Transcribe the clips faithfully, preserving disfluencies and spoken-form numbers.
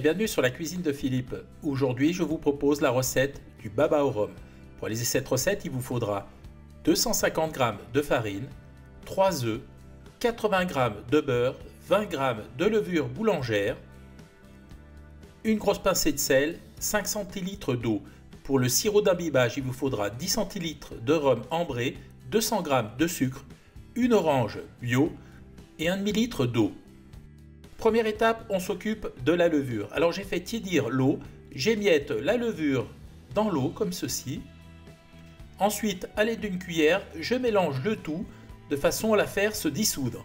et bienvenue sur la cuisine de Philippe. Aujourd'hui, je vous propose la recette du baba au rhum. Pour réaliser cette recette, il vous faudra deux cent cinquante grammes de farine, trois œufs, quatre-vingts grammes de beurre, vingt grammes de levure boulangère, une grosse pincée de sel, cinq centilitres d'eau. Pour le sirop d'imbibage, il vous faudra dix centilitres de rhum ambré, deux cents grammes de sucre, une orange bio et un demi-litre d'eau. Première étape, on s'occupe de la levure. Alors j'ai fait tiédir l'eau, j'émiette la levure dans l'eau comme ceci. Ensuite, à l'aide d'une cuillère, je mélange le tout de façon à la faire se dissoudre.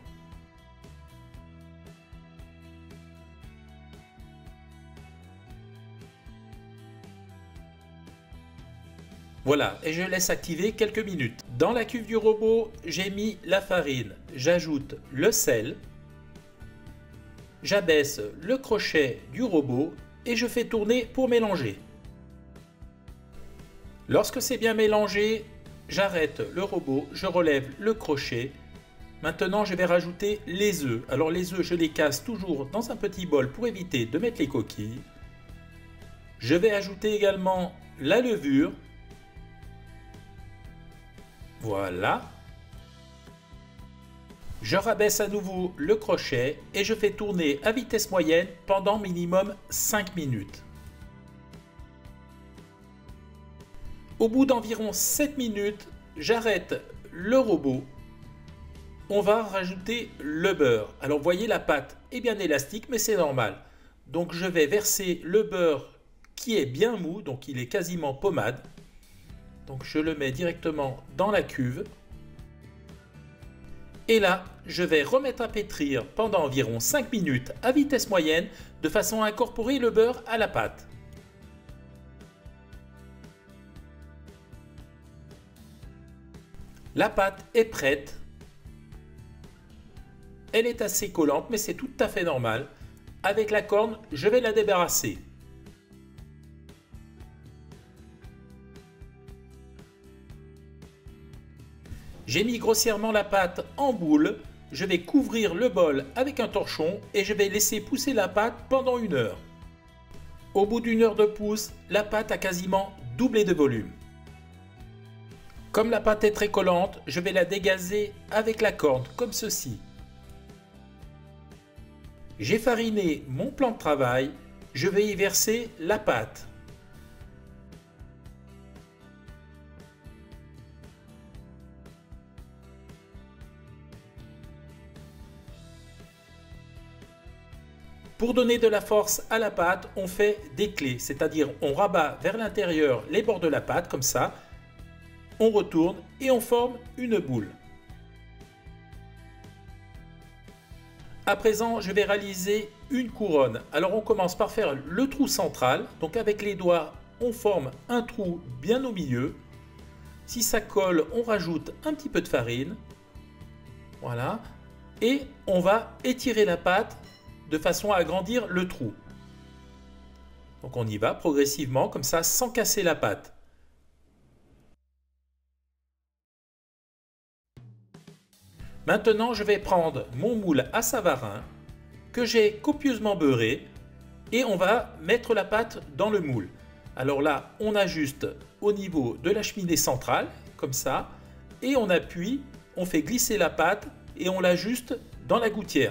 Voilà, et je laisse activer quelques minutes. Dans la cuve du robot, j'ai mis la farine, j'ajoute le sel, j'abaisse le crochet du robot et je fais tourner pour mélanger. Lorsque c'est bien mélangé, j'arrête le robot, je relève le crochet. Maintenant, je vais rajouter les œufs. Alors les œufs, je les casse toujours dans un petit bol pour éviter de mettre les coquilles. Je vais ajouter également la levure. Voilà. Je rabaisse à nouveau le crochet et je fais tourner à vitesse moyenne pendant minimum cinq minutes. Au bout d'environ sept minutes, j'arrête le robot. On va rajouter le beurre. Alors vous voyez, la pâte est bien élastique, mais c'est normal. Donc je vais verser le beurre qui est bien mou, donc il est quasiment pommade. Donc je le mets directement dans la cuve. Et là, je vais remettre à pétrir pendant environ cinq minutes à vitesse moyenne de façon à incorporer le beurre à la pâte. La pâte est prête. Elle est assez collante, mais c'est tout à fait normal. Avec la corne, je vais la débarrasser. J'ai mis grossièrement la pâte en boule, je vais couvrir le bol avec un torchon et je vais laisser pousser la pâte pendant une heure. Au bout d'une heure de pousse, la pâte a quasiment doublé de volume. Comme la pâte est très collante, je vais la dégazer avec la corne comme ceci. J'ai fariné mon plan de travail, je vais y verser la pâte. Pour donner de la force à la pâte, on fait des clés, c'est-à-dire on rabat vers l'intérieur les bords de la pâte comme ça, on retourne et on forme une boule. À présent, je vais réaliser une couronne. Alors on commence par faire le trou central, donc avec les doigts, on forme un trou bien au milieu. Si ça colle, on rajoute un petit peu de farine. Voilà. Et on va étirer la pâte de façon à agrandir le trou. Donc on y va progressivement comme ça sans casser la pâte. Maintenant je vais prendre mon moule à Savarin que j'ai copieusement beurré et on va mettre la pâte dans le moule. Alors là on ajuste au niveau de la cheminée centrale comme ça et on appuie, on fait glisser la pâte et on l'ajuste dans la gouttière.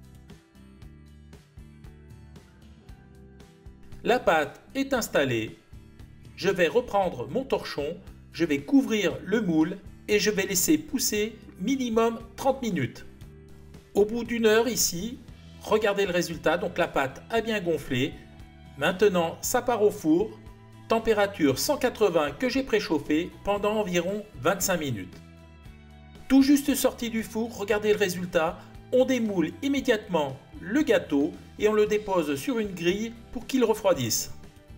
La pâte est installée, je vais reprendre mon torchon, je vais couvrir le moule et je vais laisser pousser minimum trente minutes. Au bout d'une heure ici, regardez le résultat, donc la pâte a bien gonflé. Maintenant ça part au four, température cent quatre-vingts que j'ai préchauffé pendant environ vingt-cinq minutes. Tout juste sorti du four, regardez le résultat. On démoule immédiatement le gâteau et on le dépose sur une grille pour qu'il refroidisse.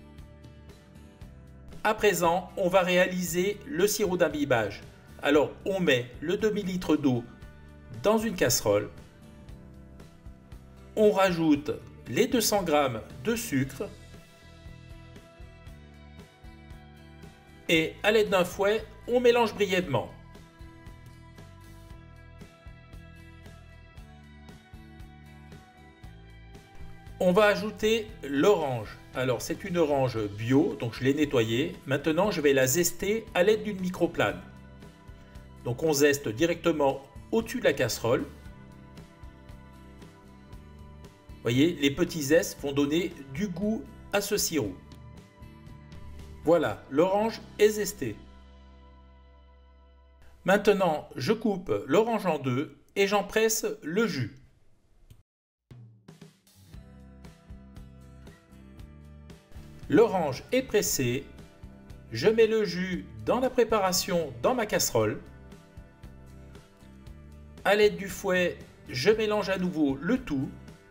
À présent, on va réaliser le sirop d'imbibage. Alors, on met le demi-litre d'eau dans une casserole. On rajoute les deux cents grammes de sucre. Et à l'aide d'un fouet, on mélange brièvement. On va ajouter l'orange. Alors c'est une orange bio, donc je l'ai nettoyée. Maintenant je vais la zester à l'aide d'une microplane. Donc on zeste directement au-dessus de la casserole. Vous voyez, les petits zestes vont donner du goût à ce sirop. Voilà, l'orange est zestée. Maintenant, je coupe l'orange en deux et j'en presse le jus. L'orange est pressée. Je mets le jus dans la préparation dans ma casserole. À l'aide du fouet, je mélange à nouveau le tout.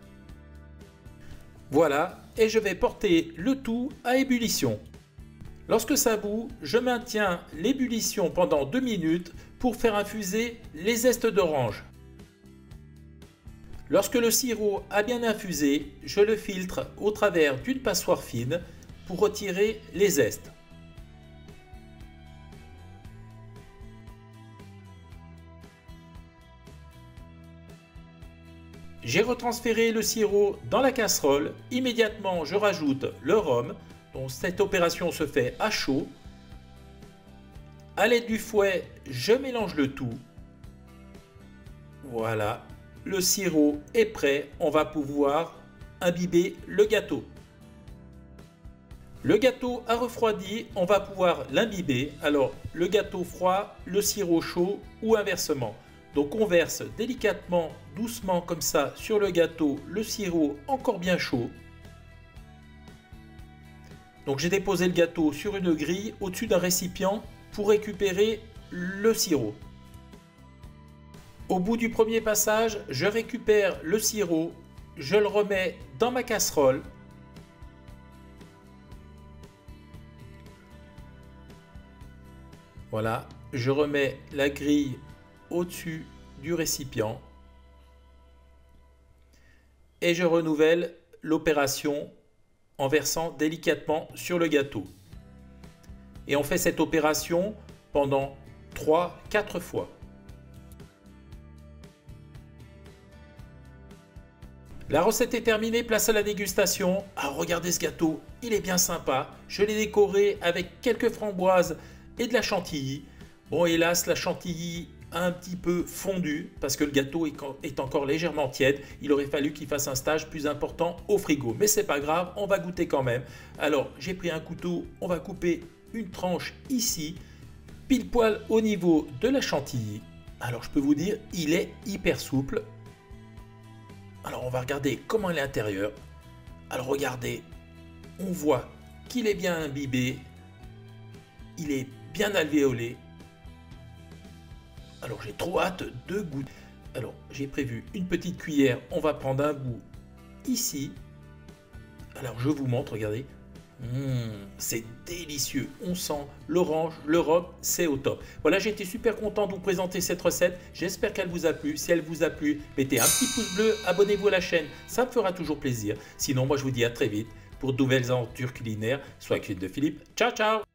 Voilà, et je vais porter le tout à ébullition. Lorsque ça bout, je maintiens l'ébullition pendant deux minutes pour faire infuser les zestes d'orange. Lorsque le sirop a bien infusé, je le filtre au travers d'une passoire fine pour retirer les zestes. J'ai retransféré le sirop dans la casserole. Immédiatement, je rajoute le rhum. Donc, cette opération se fait à chaud. À l'aide du fouet, je mélange le tout. Voilà, le sirop est prêt. On va pouvoir imbiber le gâteau. Le gâteau a refroidi, on va pouvoir l'imbiber. Alors, le gâteau froid, le sirop chaud ou inversement. Donc on verse délicatement, doucement comme ça sur le gâteau, le sirop encore bien chaud. Donc j'ai déposé le gâteau sur une grille au-dessus d'un récipient pour récupérer le sirop. Au bout du premier passage, je récupère le sirop, je le remets dans ma casserole. Voilà, je remets la grille au-dessus du récipient et je renouvelle l'opération en versant délicatement sur le gâteau. Et on fait cette opération pendant trois à quatre fois. La recette est terminée, place à la dégustation. Ah, regardez ce gâteau, il est bien sympa. Je l'ai décoré avec quelques framboises et de la chantilly. Bon, hélas, la chantilly a un petit peu fondu parce que le gâteau est encore légèrement tiède. Il aurait fallu qu'il fasse un stage plus important au frigo. Mais c'est pas grave, on va goûter quand même. Alors, j'ai pris un couteau, on va couper une tranche ici, pile poil au niveau de la chantilly. Alors, je peux vous dire, il est hyper souple. Alors, on va regarder comment il est à l'intérieur. Alors, regardez, on voit qu'il est bien imbibé. Il est bien alvéolé. Alors j'ai trop hâte de goûter. Alors j'ai prévu une petite cuillère. On va prendre un bout ici. Alors je vous montre, regardez. Mmh, c'est délicieux. On sent l'orange, le rhum, c'est au top. Voilà, j'ai été super content de vous présenter cette recette. J'espère qu'elle vous a plu. Si elle vous a plu, mettez un petit pouce bleu, abonnez-vous à la chaîne. Ça me fera toujours plaisir. Sinon, moi je vous dis à très vite pour de nouvelles aventures culinaires. Soit Cuisine de Philippe. Ciao, ciao!